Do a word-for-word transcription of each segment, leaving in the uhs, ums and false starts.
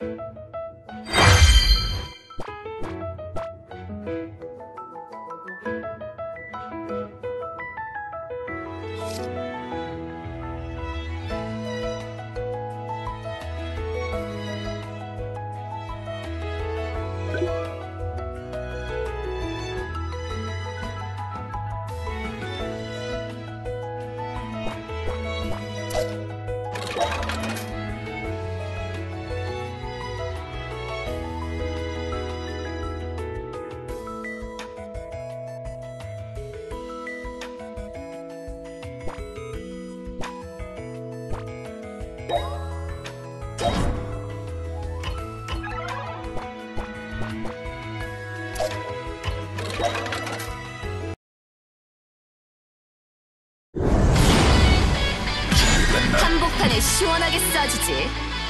한복판에 시원하게 쏴주지.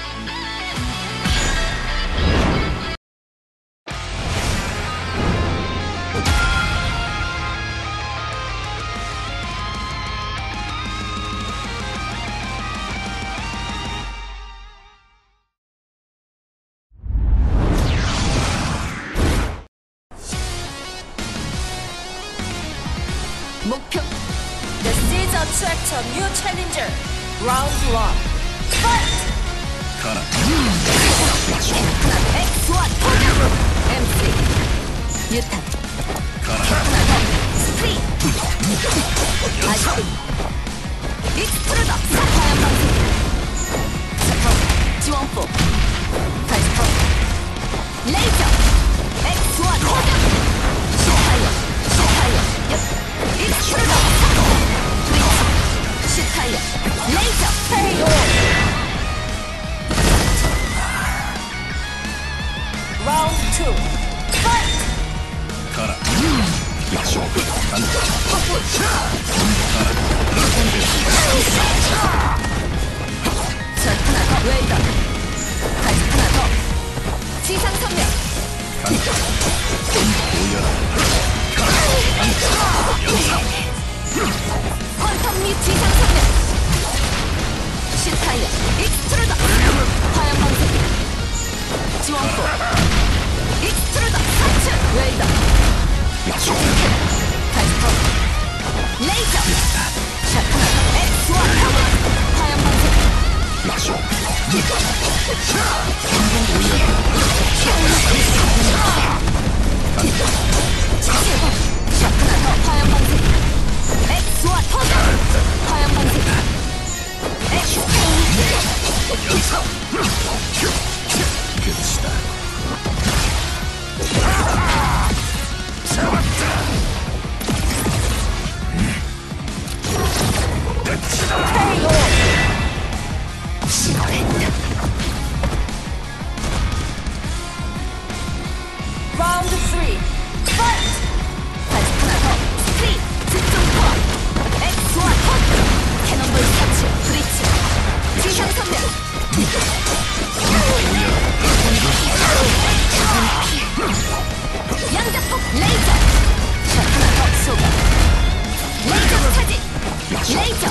목표. The seeds attract a new challenger. Round one. Fight! 가라. 엑스 원 엠쓰리 유탄 가라. 스프링 아시핀 익스트루더 사파이어 방식 스톱 지원포 다이스톱 레이저 엑스 원 슈파이어 슈파이어 익스트루더 브리치 슈파이어 레이저 페이오. Round two. Fight! 가라. 야쇼. 간다. 절 하나 더 웨이더 다시 하나 더 지상 선멸 간다. 보여라. 퀀텀 및 지상 선멸 슈타이어 익스트루더 화염 방석 지원포 익스트루더 사출 웨이더 야쇼. 다이스톱 레이저 샷하나 엑스 원 화염 방석 야쇼. 샷하나 더 화염 방석 엑스 원 화염 방석 엑스 끝이다. Round three. Fight! 다시 하나 더 스크린 집중 포 엑스 원 캐논볼 터치 브리치 지상 선멸 양자폭 레이저 샷 하나 더 쏘가 레이저 차지 레이저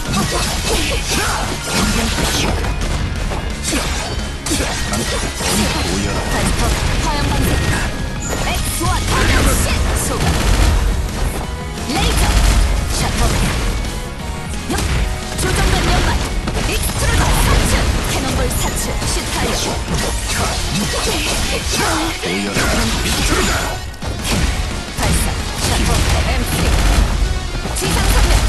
다이스톱 화염 방석 엑스 원 신 쏘가 레이저 샷업 옆 조정된 연말 익스트루더 사출 캐논볼 사출 슈타이어 발사 샷업 엠쓰리 지상 선멸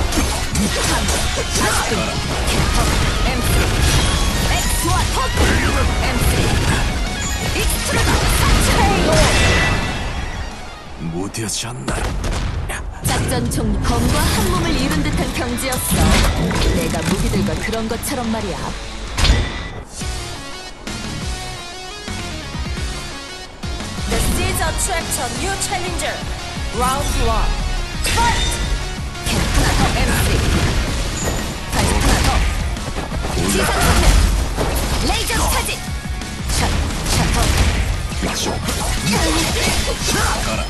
아시핀 캡터 엠쓰리 엑스 원 엠쓰리 익스트루더 사출 무디하지 않나. 작전 종료. 검과 한 몸을 이룬 듯한 경지였어. 내가 무기들과 그런 것처럼 말이야. The seeds attract a new challenger. Round one. Fight! 캡 하나 더 엠쓰리 다시 하나 더 지상 선멸 레이저 차지 샷 샷업 야쇼. 가라.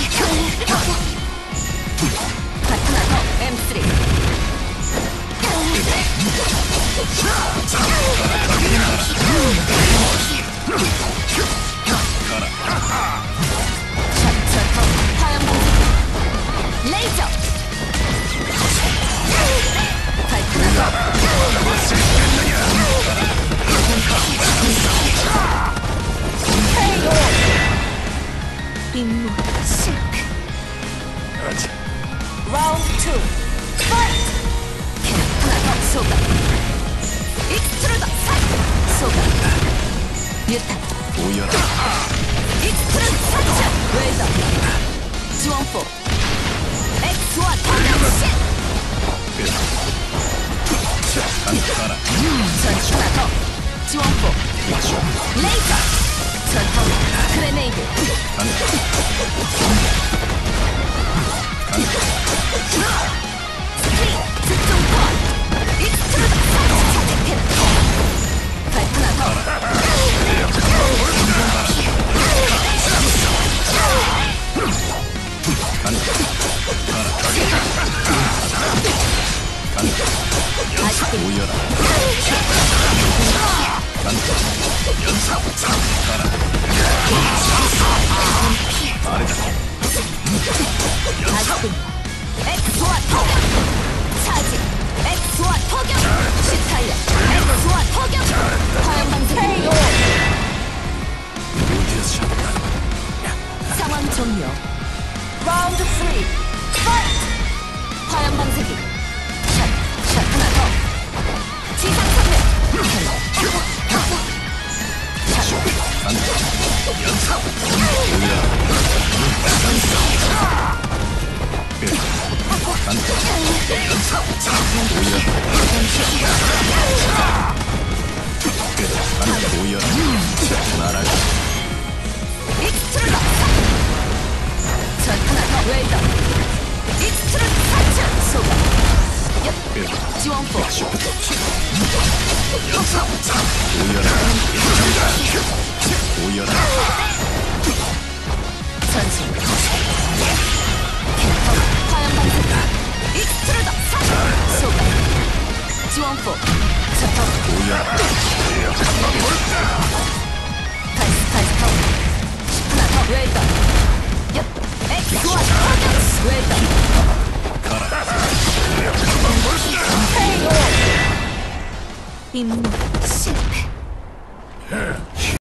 하나 더 엠쓰리 전투 화염 방식 레이저 발끈하고 임무 실패 Round two. Fight! 캐논 하나 더 쏘가 익스트루더 살 쏘가 유탄 보여라. 익스트루드 사차 웰더 지원포 엑스와 동양신 간다. 전투 하나 더 지원포 레이저 전투 그레네이드 스크린 특종 포 익스트루드 사차 캐논 발판 하나 더 아쉽군 보여라. 아쉽군 엑스와 토격 차지 엑스와 토격 시타이어 엑스와 토격 화염 방패 어디에서 잤나? 상황 종료 Round three. Fight! 화염 방세기 샷, 샷 하나 더 지상 선멸 보여라. 나라. 익스트루더 전 하나 더 웰더 익스트루드 사차 소가 옆 지원포 보여라. 보여라. 전진 캐터 화염 방패 익스트루더 사차 소가 지원포 서터 보여라. 다시 다시 더 하나 더 웰더 옆 엑스와 토격 웰더 가라. 임무